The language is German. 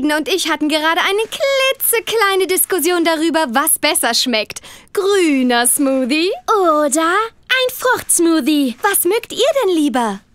Aiden und ich hatten gerade eine klitzekleine Diskussion darüber, was besser schmeckt. Grüner Smoothie oder ein Fruchtsmoothie. Was mögt ihr denn lieber?